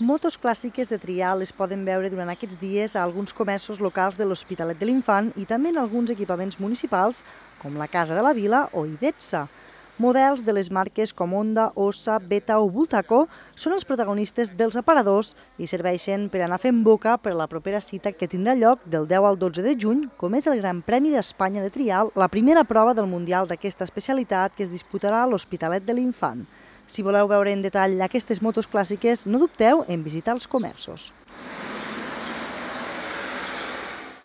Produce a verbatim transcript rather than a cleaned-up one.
Motos clàssiques de trial es poden veure durant aquests dies a alguns comerços locals de l'Hospitalet de l'Infant i també en alguns equipaments municipals, com la Casa de la Vila o Idetsa. Models de les marques com Honda, Ossa, Beta o Bultaco són els protagonistes dels aparadors i serveixen per anar fent boca per a la propera cita que tindrà lloc del deu al dotze de juny, com és el Gran Premi d'Espanya de Trial, la primera prova del Mundial d'aquesta especialitat que es disputarà a l'Hospitalet de l'Infant. Si voleu veure en detall aquestes motos clàssiques, no dubteu en visitar els comerços.